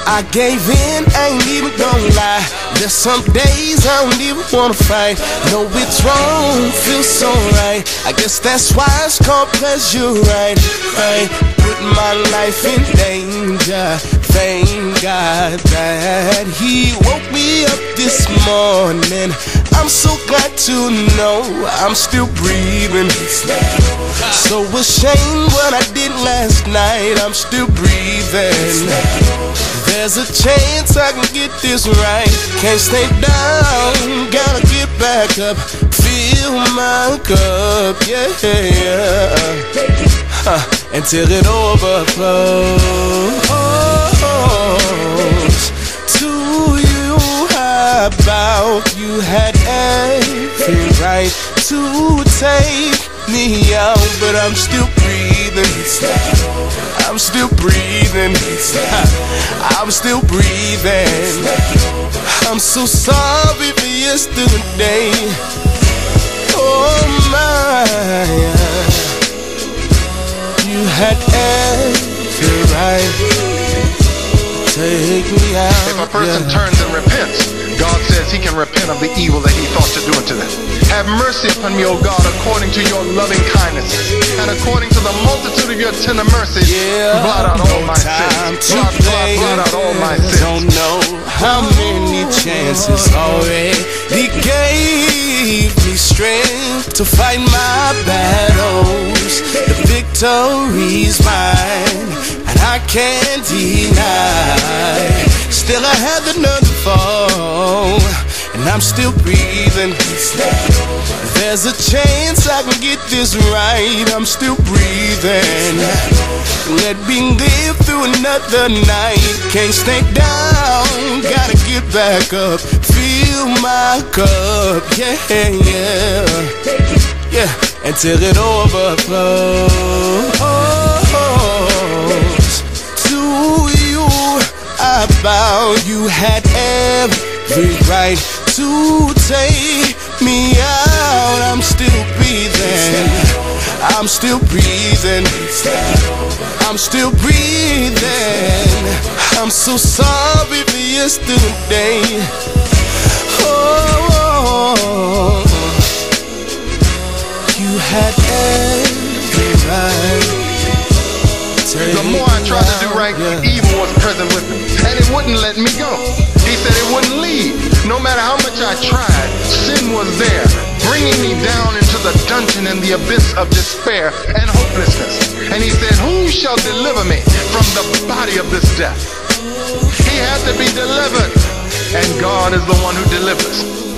I gave in, I ain't even gonna lie. There's some days I don't even wanna fight. No, it's wrong, feels so right. I guess that's why it's called pleasure, right? Put my life in danger. Thank God that He woke me up this morning. I'm so glad to know I'm still breathing. So ashamed what I did last night. I'm still breathing. There's a chance I can get this right. Can't stay down, gotta get back up. Fill my cup, yeah, until it overflows. To you I bow. You had every right to take me out, but I'm still breathing. I'm still breathing. I'm still breathing. I'm so sorry for yesterday. Oh my, you had every right to take me out. If a person turns and repents, God says He can repent of the evil that he thought to do unto them. Have mercy upon me, O God, according to your loving kindness, and according to the multitude of your tender mercies, blot out all my sins. Blot out all my sins. Don't know how many chances already gave me strength to fight my battles. The victory's mine, and I can't deny. Still I have another fall, and I'm still breathing. There's a chance I can get this right. I'm still breathing. Let me live through another night. Can't stay down, gotta get back up. Fill my cup, yeah, until it overflows. To you I bow. You had every right to take me out. I'm still breathing. I'm still breathing. I'm still breathing. I'm so sorry for yesterday. Oh, you had every right. The more I tried to do right, evil was present with me, and it wouldn't let me go. He said it wouldn't leave. No matter how much I tried, sin was there, bringing me down into the dungeon and the abyss of despair and hopelessness. And he said, who shall deliver me from the body of this death? He had to be delivered, and God is the one who delivers.